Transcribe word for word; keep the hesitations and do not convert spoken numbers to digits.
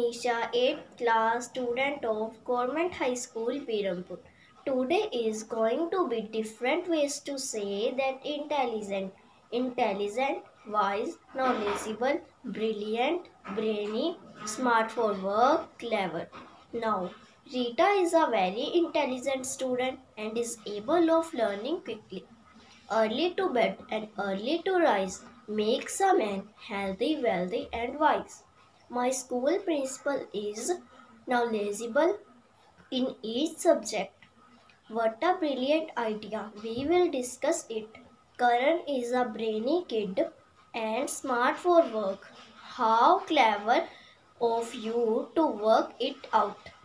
Tanisha, eighth class student of Government High School, Pirampur. Today is going to be different ways to say that intelligent. Intelligent, wise, knowledgeable, brilliant, brainy, smart for work, clever. Now, Rita is a very intelligent student and is able of learning quickly. Early to bed and early to rise makes a man healthy, wealthy, and wise. My school principal is knowledgeable in each subject. What a brilliant idea! We will discuss it. Karan is a brainy kid and smart for work. How clever of you to work it out.